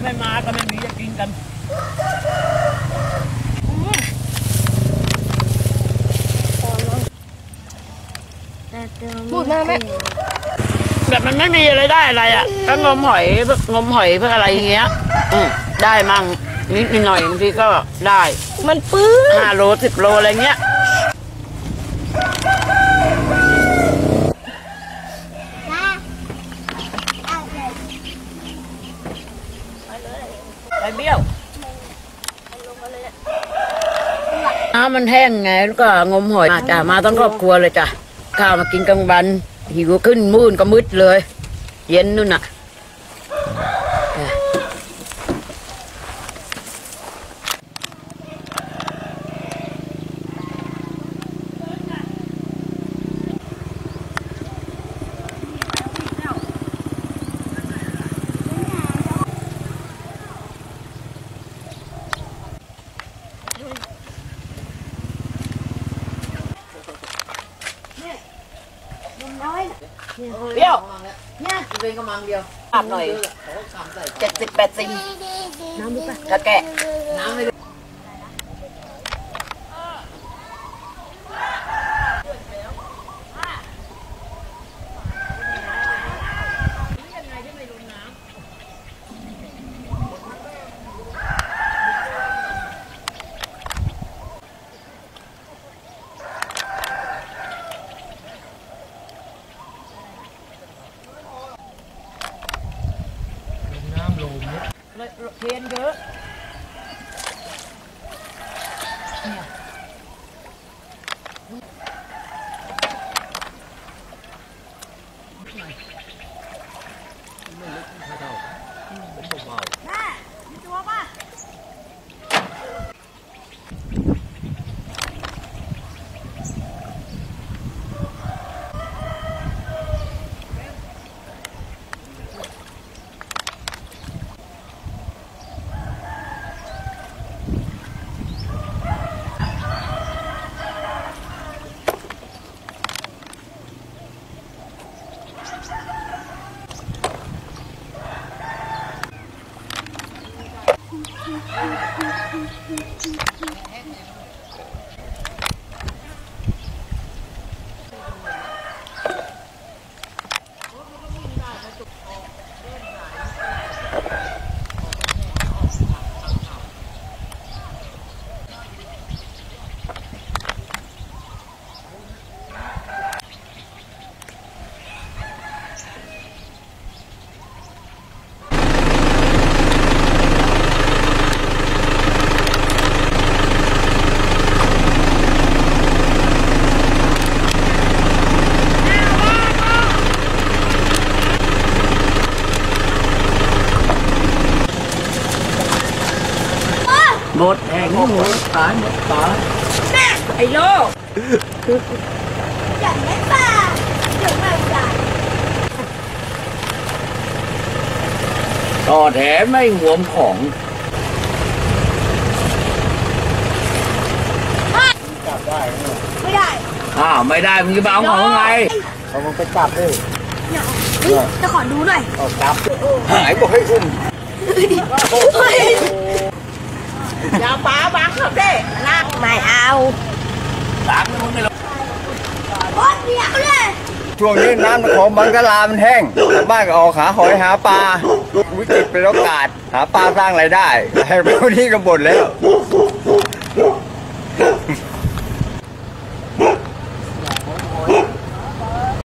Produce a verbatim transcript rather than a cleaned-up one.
ไม่มาก็ไม่มีจะกินกันพูดมาไหมแบบมันไม่มีอะไรได้อะไรอ่ะก็งมหอยงมหอยเพื่ออะไรอย่างเงี้ยอืมได้มั่งนิดหน่อยบางทีก็ได้มันปื้อห้าโลสิบโลอะไรเงี้ยไปเบี้ยวน้ำมันแห้งไงแล้วก็งมหอยจ้ะมาต้องครอบครัวเลยจ้ะข้าวมากินกลางวันหิวขึ้นมูนก็มืดเลยเย็นนู่นน่ะเบี้ยวเนี่ยเป็นกำลังเดียวอาบหน่อยเจ็ดสิบแปดสิบน้ำดูป่ะกระแกะน้ำเลยเทียนเยอะหมดแห่งหมดตายหมดตายไอ้โลกจับไม่ป่าจับไม่ป่าต่อแถมไม่หวมของจับได้ไม่ได้อ้าวไม่ได้มึงจะเอาของไงเอามึงไปจับดิจะขอดูหน่อยเอาจับหายบอกให้อุ้มอย่าป้าบังเขาเด้นะไม่เอาล้างมึงไม่ลงโอ๊ยเดี๋ยวเลยช่วงนี้น้ำของบังกะลามันแห้งชาวบ้านก็ออกหาหอยหาปลาวิกฤตเป็นโอกาสหาปลาสร้างรายได้ให้พวกนี้ก็บ่นแล้ว